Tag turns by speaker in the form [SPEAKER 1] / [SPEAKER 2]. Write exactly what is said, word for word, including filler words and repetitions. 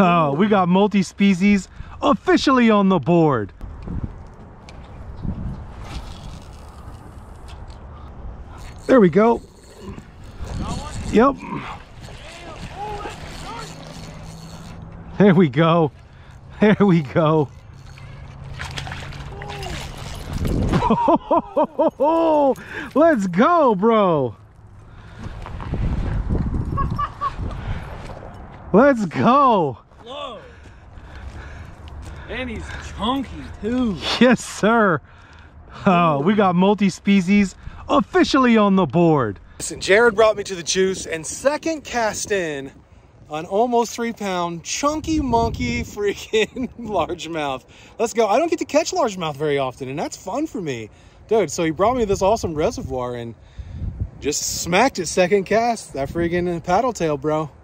[SPEAKER 1] Oh, we got multi-species officially on the board. There we go. Yep. There we go. There we go. Oh, let's go, bro. Let's go.
[SPEAKER 2] Whoa. And he's chunky too.
[SPEAKER 1] Yes, sir. Oh, we got multi-species officially on the board. Listen, Jared brought me to the juice and second cast in an almost three pound chunky monkey freaking largemouth. Let's go. I don't get to catch largemouth very often, and that's fun for me. Dude, so he brought me this awesome reservoir and just smacked it second cast. That freaking paddle tail, bro.